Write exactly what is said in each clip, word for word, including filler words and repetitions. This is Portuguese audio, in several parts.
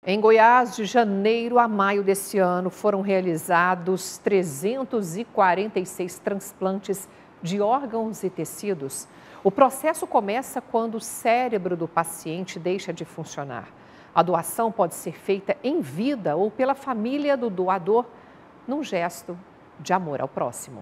Em Goiás, de janeiro a maio desse ano, foram realizados trezentos e quarenta e seis transplantes de órgãos e tecidos. O processo começa quando o cérebro do paciente deixa de funcionar. A doação pode ser feita em vida ou pela família do doador, num gesto de amor ao próximo.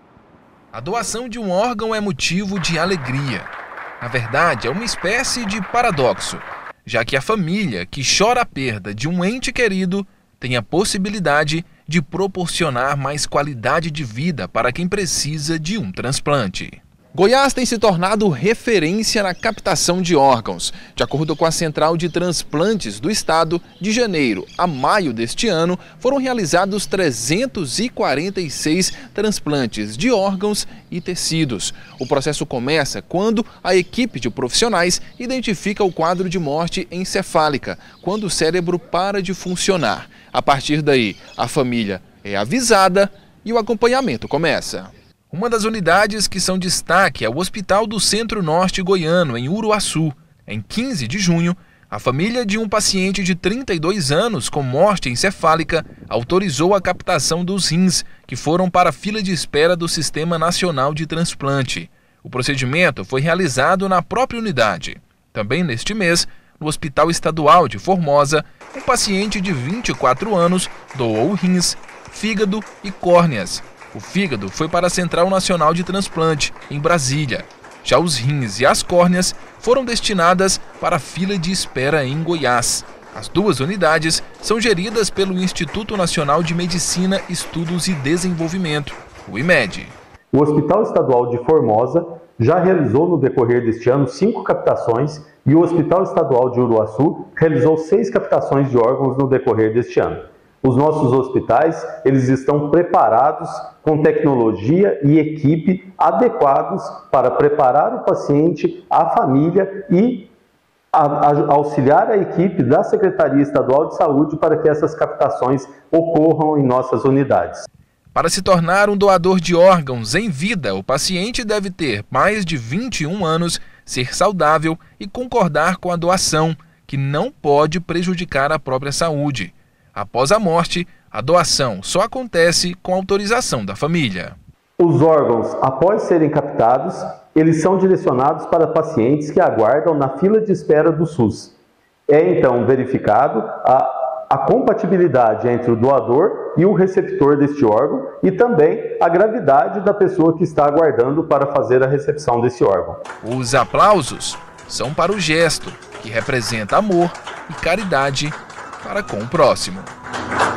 A doação de um órgão é motivo de alegria. Na verdade, é uma espécie de paradoxo, já que a família que chora a perda de um ente querido tem a possibilidade de proporcionar mais qualidade de vida para quem precisa de um transplante. Goiás tem se tornado referência na captação de órgãos. De acordo com a Central de Transplantes do Estado, de janeiro a maio deste ano, foram realizados trezentos e quarenta e seis transplantes de órgãos e tecidos. O processo começa quando a equipe de profissionais identifica o quadro de morte encefálica, quando o cérebro para de funcionar. A partir daí, a família é avisada e o acompanhamento começa. Uma das unidades que são destaque é o Hospital do Centro-Norte Goiano, em Uruaçu. Em quinze de junho, a família de um paciente de trinta e dois anos com morte encefálica autorizou a captação dos rins, que foram para a fila de espera do Sistema Nacional de Transplante. O procedimento foi realizado na própria unidade. Também neste mês, no Hospital Estadual de Formosa, um paciente de vinte e quatro anos doou rins, fígado e córneas. O fígado foi para a Central Nacional de Transplante, em Brasília. Já os rins e as córneas foram destinadas para a fila de espera em Goiás. As duas unidades são geridas pelo Instituto Nacional de Medicina, Estudos e Desenvolvimento, o IMED. O Hospital Estadual de Formosa já realizou no decorrer deste ano cinco captações e o Hospital Estadual de Uruaçu realizou seis captações de órgãos no decorrer deste ano. Os nossos hospitais, eles estão preparados com tecnologia e equipe adequados para preparar o paciente, a família e a, a, auxiliar a equipe da Secretaria Estadual de Saúde para que essas captações ocorram em nossas unidades. Para se tornar um doador de órgãos em vida, o paciente deve ter mais de vinte e um anos, ser saudável e concordar com a doação, que não pode prejudicar a própria saúde. Após a morte, a doação só acontece com autorização da família. Os órgãos, após serem captados, eles são direcionados para pacientes que aguardam na fila de espera do SUS. É então verificado a, a compatibilidade entre o doador e o receptor deste órgão e também a gravidade da pessoa que está aguardando para fazer a recepção desse órgão. Os aplausos são para o gesto, que representa amor e caridade para com o próximo.